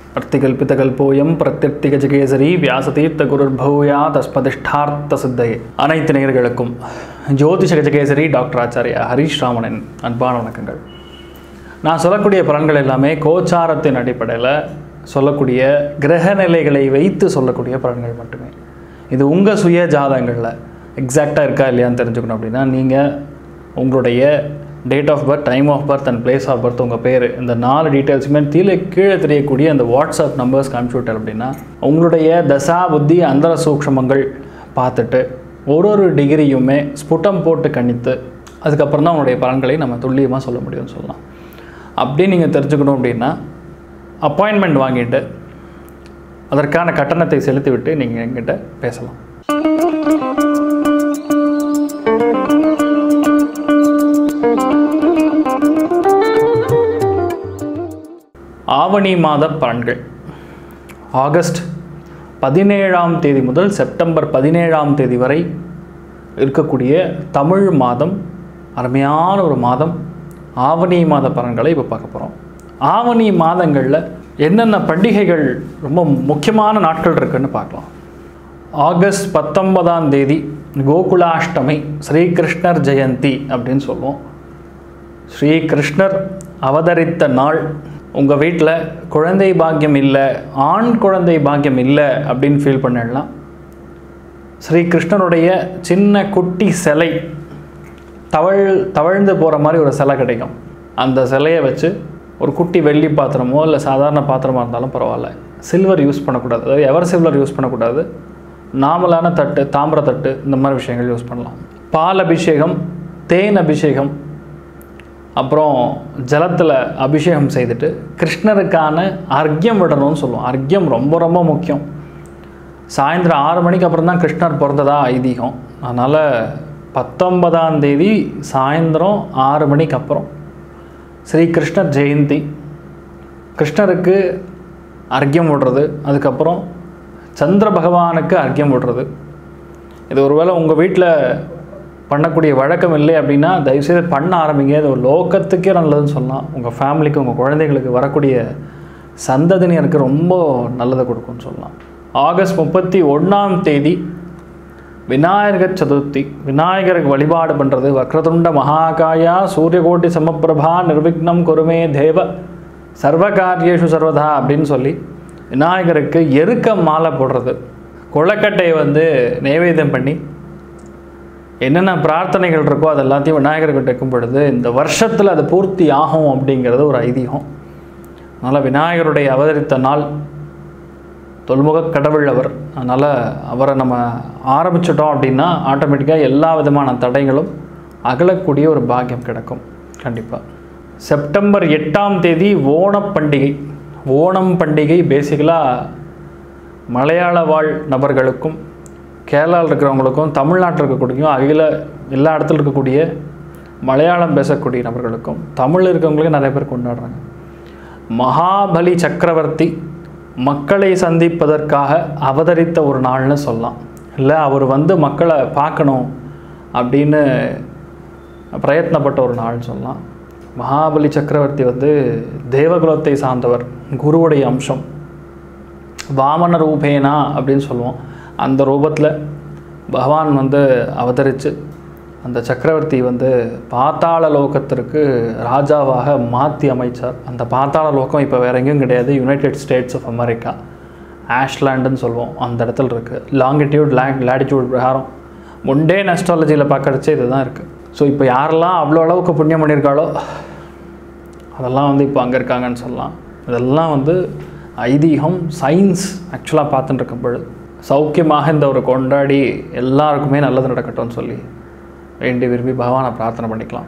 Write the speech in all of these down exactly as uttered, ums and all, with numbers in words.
பிரத்திகல்பிதகல்போயம் பிரத்யர்த்திகஜகேசரி வியாசதீர்த்த குருர்பூயா தஸ்பதிஷ்டார்த்த சித்தையே. அனைத்து நேயர்களுக்கும் ஜோதிஷ கஜகேசரி டாக்டர் ஆச்சாரியா ஹரீஷ் ராமனின் அன்பான வணக்கங்கள். நான் சொல்லக்கூடிய பலன்கள் எல்லாமே கோச்சாரத்தின் அடிப்படையில் சொல்லக்கூடிய கிரக நிலைகளை வைத்து சொல்லக்கூடிய பலன்கள் மட்டுமே. இது உங்கள் சுய ஜாதகங்களில் எக்ஸாக்டாக இருக்கா இல்லையான்னு தெரிஞ்சுக்கணும் அப்படின்னா நீங்கள் உங்களுடைய date of birth, time of birth and place of birth, உங்கள் பேர், இந்த நாலு டீட்டெயில்ஸுமே கீழே கீழே தெரியக்கூடிய அந்த வாட்ஸ்அப் நம்பர்ஸ் கம்ப்யூட்டர் அப்படின்னா உங்களுடைய தசா புத்தி அந்தர சூக்ஷமங்கள் பார்த்துட்டு ஒரு ஒரு டிகிரியுமே ஸ்புட்டம் போட்டு கணித்து அதுக்கப்புறம் தான் உங்களுடைய பலன்களை நம்ம துல்லியமாக சொல்ல முடியும்னு சொல்லலாம். அப்படி நீங்கள் தெரிஞ்சுக்கணும் அப்படின்னா அப்பாயின்மெண்ட் வாங்கிட்டு அதற்கான கட்டணத்தை செலுத்திவிட்டு நீங்கள் எங்கிட்ட பேசலாம். ஆவணி மாத பலன்கள் ஆகஸ்ட் பதினேழாம் தேதி முதல் செப்டம்பர் பதினேழாம் தேதி வரை இருக்கக்கூடிய தமிழ் மாதம், அருமையான ஒரு மாதம். ஆவணி மாத பலன்களை இப்போ பார்க்க போகிறோம். ஆவணி மாதங்களில் என்னென்ன பண்டிகைகள் ரொம்ப முக்கியமான நாட்கள் இருக்குன்னு பார்க்கலாம். ஆகஸ்ட் பத்தொன்பதாம் தேதி கோகுலாஷ்டமி, ஸ்ரீகிருஷ்ணர் ஜெயந்தி அப்படின்னு சொல்லுவோம். ஸ்ரீகிருஷ்ணர் அவதரித்த நாள். உங்கள் வீட்டில் குழந்தை பாக்கியம் இல்லை, ஆண் குழந்தை பாக்கியம் இல்லை அப்படின்னு ஃபீல் பண்ணிடலாம். ஸ்ரீகிருஷ்ணனுடைய சின்ன குட்டி சிலை, தவழ் தவழ்ந்து போகிற மாதிரி ஒரு சிலை கிடைக்கும். அந்த சிலையை வச்சு ஒரு குட்டி வெள்ளி பாத்திரமோ இல்லை சாதாரண பாத்திரமாக இருந்தாலும் பரவாயில்ல, சில்வர் யூஸ் பண்ணக்கூடாது, அதாவது எவர் சில்வர் யூஸ் பண்ணக்கூடாது, நார்மலான தட்டு, தாமிர தட்டு, இந்த மாதிரி விஷயங்கள் யூஸ் பண்ணலாம். பால் அபிஷேகம், தேன் அபிஷேகம், அப்புறம் ஜலத்தில் அபிஷேகம் செய்துட்டு கிருஷ்ணருக்கான அர்க்கியம் விடணும்னு சொல்லுவோம். அர்க்கியம் ரொம்ப ரொம்ப முக்கியம். சாயந்தரம் ஆறு மணிக்கு அப்புறம் தான் கிருஷ்ணர் பிறந்ததா ஐதீகம். அதனால் பத்தொன்பதாம் தேதி சாயந்தரம் ஆறு மணிக்கு அப்புறம் ஸ்ரீகிருஷ்ணர் ஜெயந்தி, கிருஷ்ணருக்கு அர்க்கியம் விடுறது, அதுக்கப்புறம் சந்திர பகவானுக்கு அர்க்கியம் விடுறது. இது ஒருவேளை உங்கள் வீட்டில் பண்ணக்கூடிய வழக்கம் இல்லை அப்படின்னா தயவுசெய்து பண்ண ஆரம்பிங்க. இது ஒரு லோகத்துக்கே நல்லதுன்னு சொல்லலாம். உங்கள் ஃபேமிலிக்கு, உங்கள் குழந்தைகளுக்கு, வரக்கூடிய சந்ததியினருக்கு ரொம்ப நல்லதை கொடுக்கும்னு சொல்லலாம். ஆகஸ்ட் முப்பத்தி ஒன்றாம் தேதி விநாயகர் சதுர்த்தி. விநாயகருக்கு வழிபாடு பண்ணுறது. வக்ரதுண்ட மகாகாயா சூரியகோட்டி சமப்பிரபா நிர்விக்னம் குருமே தேவ சர்வகாரியேஷு சர்வதா அப்படின்னு சொல்லி விநாயகருக்கு எருக்க மாலை போடுறது, கொழுக்கட்டையை வந்து நைவேத்தியம் பண்ணி என்னென்ன பிரார்த்தனைகள் இருக்கோ அது எல்லாத்தையும் விநாயகர்கிட்ட இருக்கும் பொழுது இந்த வருஷத்தில் அது பூர்த்தி ஆகும் அப்படிங்கிறது ஒரு ஐதீகம். அதனால் விநாயகருடைய அவதரித்த நாள், தொல்முக கடவுள் அவர். அதனால் அவரை நம்ம ஆரம்பிச்சிட்டோம் அப்படின்னா ஆட்டோமேட்டிக்காக எல்லா விதமான தடைகளும் அகலக்கூடிய ஒரு பாக்கியம் கிடைக்கும் கண்டிப்பாக. செப்டம்பர் எட்டாம் தேதி ஓணம் பண்டிகை. ஓணம் பண்டிகை பேசிக்கலாக மலையாள வாழ் நபர்களுக்கும் கேரளாவில் இருக்கிறவங்களுக்கும் தமிழ்நாட்டில் இருக்கக்கூடிய அகில எல்லா இடத்துல இருக்கக்கூடிய மலையாளம் பேசக்கூடிய நபர்களுக்கும் தமிழ் இருக்கிறவங்களுக்கும் நிறைய பேர் கொண்டாடுறாங்க. மகாபலி சக்கரவர்த்தி மக்களை சந்திப்பதற்காக அவதரித்த ஒரு நாள்னு சொல்லலாம். இல்லை, அவர் வந்து மக்களை பார்க்கணும் அப்படின்னு பிரயத்னப்பட்ட ஒரு நாள்னு சொல்லலாம். மகாபலி சக்கரவர்த்தி வந்து தேவகுலத்தை சார்ந்தவர், குருவுடைய அம்சம், வாமன ரூபேனா அப்படின்னு சொல்லுவோம். அந்த ரூபத்தில் பகவான் வந்து அவதரித்து அந்த சக்கரவர்த்தி வந்து பாத்தாள லோகத்திற்கு ராஜாவாக மாற்றி அமைச்சார். அந்த பாத்தாள லோகம் இப்போ வேறு எங்கேயும் கிடையாது, யுனைடெட் ஸ்டேட்ஸ் ஆஃப் அமெரிக்கா, ஆஷ்லாண்டுன்னு சொல்லுவோம், அந்த இடத்துல இருக்குது. லாங்கிடியூட் லே லேட்டிடியூட் பிரகாரம் முண்டேன் அஸ்ட்ராலஜியில் பார்க்கறச்சே இது தான் இருக்குது. ஸோ இப்போ யாரெல்லாம் அவ்வளோ அளவுக்கு புண்ணியம் பண்ணியிருக்காளோ அதெல்லாம் வந்து இப்போ அங்கே இருக்காங்கன்னு சொல்லலாம். இதெல்லாம் வந்து ஐதீகம், சயின்ஸ் ஆக்சுவலாக பார்த்துட்டு இருக்கும் பொழுது சௌக்கியமாக இந்த ஒரு கொண்டாடி எல்லாருக்குமே நல்லது நடக்கட்டும்னு சொல்லி வேண்டி விரும்பி பகவானை பிரார்த்தனை பண்ணிக்கலாம்.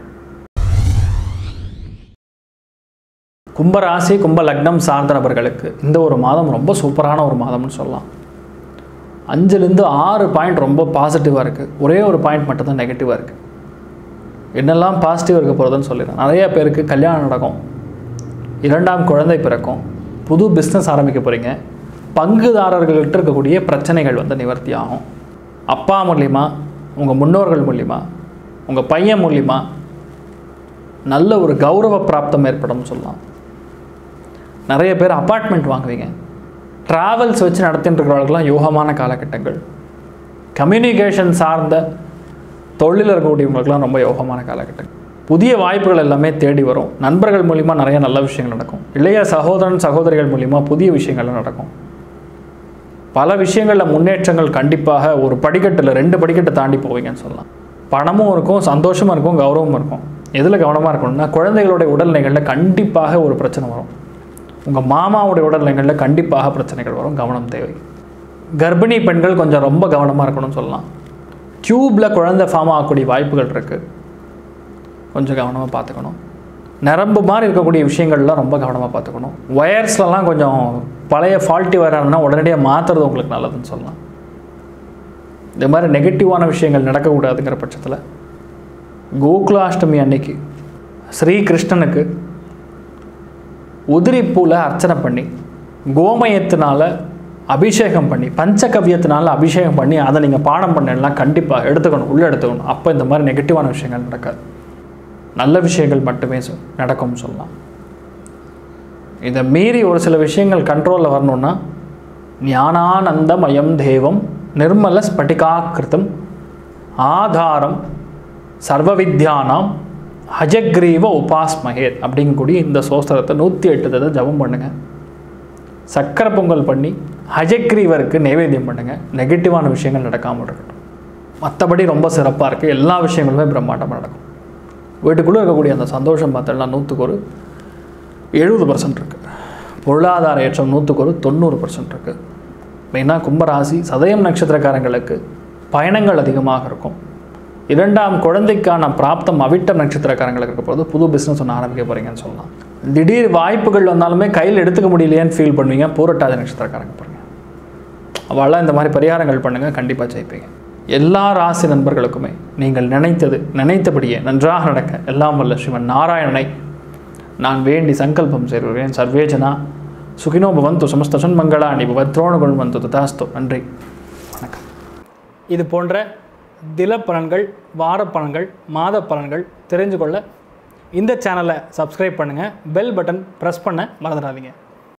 கும்பராசி, கும்ப லக்னம் சார்ந்த நபர்களுக்கு இந்த ஒரு மாதம் ரொம்ப சூப்பரான ஒரு மாதம்னு சொல்லலாம். அஞ்சுலேருந்து ஆறு பாயிண்ட் ரொம்ப பாசிட்டிவாக இருக்குது. ஒரே ஒரு பாயிண்ட் மட்டும்தான் நெகட்டிவாக இருக்குது. என்னெல்லாம் பாசிட்டிவ் இருக்க போகிறதுன்னு சொல்லிடுறேன். நிறையா பேருக்கு கல்யாணம் நடக்கும், இரண்டாம் குழந்தை பிறக்கும், புது பிஸ்னஸ் ஆரம்பிக்க போகிறீங்க, பங்குதாரர்கள்கிட்ட இருக்கக்கூடிய பிரச்சனைகள் வந்து நிவர்த்தி ஆகும். அப்பா மூலிமா, உங்கள் முன்னோர்கள் மூலிமா, உங்கள் பையன் மூலிமா நல்ல ஒரு கௌரவ பிராப்தம் ஏற்படும் சொல்லலாம். நிறைய பேர் அப்பார்ட்மெண்ட் வாங்குவீங்க. ட்ராவல்ஸ் வச்சு நடத்திட்டு இருக்கிறவர்களுக்கெல்லாம் யோகமான காலகட்டங்கள். கம்யூனிகேஷன் சார்ந்த தொழில் இருக்கக்கூடியவங்களுக்கெல்லாம் ரொம்ப யோகமான காலகட்டங்கள். புதிய வாய்ப்புகள் எல்லாமே தேடி வரும். நண்பர்கள் மூலிமா நிறைய நல்ல விஷயங்கள் நடக்கும். இளைய சகோதரன் சகோதரிகள் மூலிமா புதிய விஷயங்கள் நடக்கும். பல விஷயங்களில் முன்னேற்றங்கள் கண்டிப்பாக ஒரு படிக்கட்டில் ரெண்டு படிக்கட்டை தாண்டி போவீங்கன்னு சொல்லலாம். பணமும் இருக்கும், சந்தோஷமும் இருக்கும், கௌரவமும் இருக்கும். எதில் கவனமாக இருக்கணும்னா குழந்தைகளுடைய உடல்நிலைகளில் கண்டிப்பாக ஒரு பிரச்சனை வரும். உங்கள் மாமாவுடைய உடல்நிலைகளில் கண்டிப்பாக பிரச்சனைகள் வரும். கவனம் தேவை. கர்ப்பிணி பெண்கள் கொஞ்சம் ரொம்ப கவனமாக இருக்கணும்னு சொல்லலாம். டியூப்பில் குழந்தை ஃபார்ம் ஆகக்கூடிய வாய்ப்புகள் இருக்குது. கொஞ்சம் கவனமாக பார்த்துக்கணும். நரம்பு மாதிரி இருக்கக்கூடிய விஷயங்கள்லாம் ரொம்ப கவனமாக பார்த்துக்கணும். ஒயர்ஸ்லலாம் கொஞ்சம் பழைய ஃபால்ட்டி வராங்கன்னா உடனடியாக மாற்றுறது உங்களுக்கு நல்லதுன்னு சொல்லலாம். இந்த மாதிரி நெகட்டிவான விஷயங்கள் நடக்கக்கூடாதுங்கிற பட்சத்தில் கோகுலாஷ்டமி அன்னைக்கு ஸ்ரீகிருஷ்ணனுக்கு உதிரிப்பூவில் அர்ச்சனை பண்ணி கோமயத்தினால் அபிஷேகம் பண்ணி பஞ்சகவ்யத்தினால் அபிஷேகம் பண்ணி அதை நீங்கள் பாடம் பண்ணலாம் கண்டிப்பாக எடுத்துக்கணும், உள்ளே எடுத்துக்கணும். அப்போ இந்த மாதிரி நெகட்டிவான விஷயங்கள் நடக்காது. நல்ல விஷயங்கள் மட்டுமே நடக்கும்னு சொல்லலாம். இதை மீறி ஒரு சில விஷயங்கள் கண்ட்ரோலில் வரணுன்னா ஞானானந்தமயம் தேவம் நிர்மல ஸ்பட்டிகாக்கிருதம் ஆதாரம் சர்வ வித்யானாம் ஹஜக்ரீவ உபாஸ்மகேத் அப்படிங்கக்கூடிய இந்த சோஸ்திரத்தை நூற்றி எட்டு தடவை ஜபம் பண்ணுங்கள். சக்கரை பொங்கல் பண்ணி ஹஜக்ரீவருக்கு நைவேத்தியம் பண்ணுங்கள். நெகட்டிவான விஷயங்கள் நடக்காமல் இருக்கட்டும். மற்றபடி ரொம்ப சிறப்பாக இருக்குது. எல்லா விஷயங்களுமே பிரம்மாண்டமாக நடக்கும். வீட்டுக்குள்ளே இருக்கக்கூடிய அந்த சந்தோஷம் பார்த்தோம்னா நூற்றுக்கு ஒரு எழுபது பர்சன்ட் இருக்குது. பொருளாதார ஏற்றம் நூற்றுக்கு ஒரு தொண்ணூறு பர்சன்ட் இருக்குது. மெயினாக கும்பராசி சதயம் நட்சத்திரக்காரங்களுக்கு பயணங்கள் அதிகமாக இருக்கும். இரண்டாம் குழந்தைக்கான பிராப்தம் அவிட்டம் நட்சத்திரக்காரங்களுக்கு இருக்க போது புது பிஸ்னஸ் ஒன்று ஆரம்பிக்க போகிறீங்கன்னு சொல்லலாம். திடீர் வாய்ப்புகள் வந்தாலுமே கையில் எடுத்துக்க முடியலையேன்னு ஃபீல் பண்ணுவீங்க. பூரட்டாதி நட்சத்திரக்காரங்க பாருங்க, அவளாம் இந்த மாதிரி பரிகாரங்கள் பண்ணுங்கள், கண்டிப்பாக ஜெயிப்பீங்க. எல்லா ராசி நண்பர்களுக்குமே நீங்கள் நினைத்தது நினைத்தபடியே நன்றாக நடக்க எல்லாம் வல்ல ஸ்ரீமன் நாராயணனை நான் வேண்டி சங்கல்பம் செய்கிறேன். சர்வேஜனா சுகினோ பவந்து சமஸ்த சன்மங்களாணி பவத்ரோணுகுள் வந்து ததாஸ்தோ. நன்றி, வணக்கம். இது போன்ற தினப்பலன்கள், வாரப்பலன்கள், மாத பலன்கள் தெரிஞ்சு கொள்ள இந்த சேனலை சப்ஸ்கிரைப் பண்ணுங்கள். பெல் பட்டன் ப்ரெஸ் பண்ண மறந்துடாதீங்க.